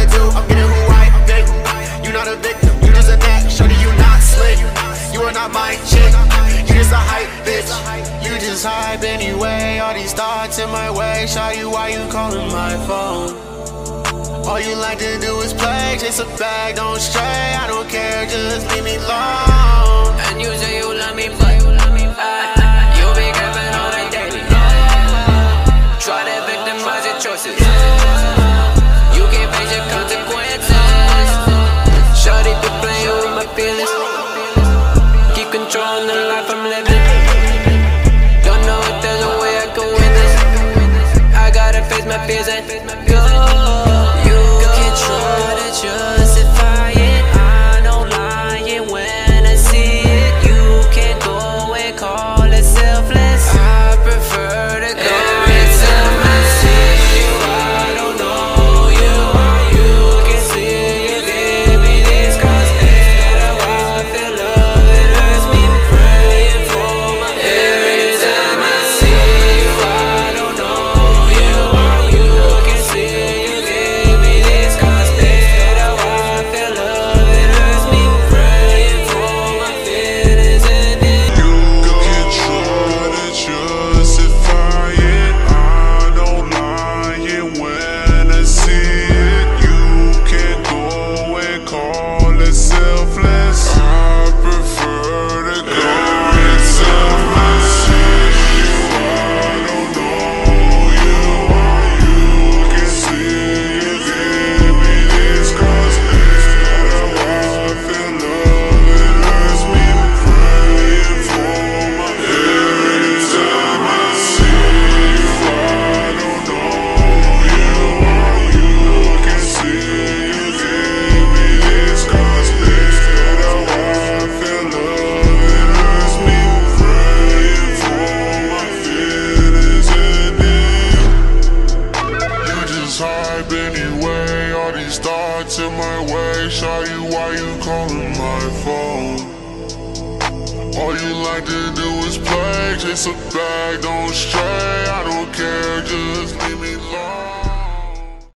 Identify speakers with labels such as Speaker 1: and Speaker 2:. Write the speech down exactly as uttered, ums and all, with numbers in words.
Speaker 1: do, I'm getting who I pick. You not a victim, you just an act. Shorty, you not slick. You are not my chick. You just a hype bitch. You just hype anyway. All these thoughts in my way. Shawty, why you calling my phone? All you like to do is play, chase a bag, don't stray. I don't care, just leave me alone.
Speaker 2: And you say you love me, but uh, you be giving on a daily. Try to victimize your choices. You can't face your consequences. Shawty be playing with my feelings. Keep controlling the life I'm living. Don't know if there's a way I can win this. I gotta face my fears and go. Try to justify it, I don't lie it when I see it. You can go and call it selfless. I prefer to call it selfless. I don't know you, you can see you give me this cause better. I feel love, it hurts me praying for my every time I see you. I don't know you, you can see you give me this cause
Speaker 3: anyway, all these thoughts in my way. Shawty, why you calling my phone? All you like to do is play, chase a bag, don't stray.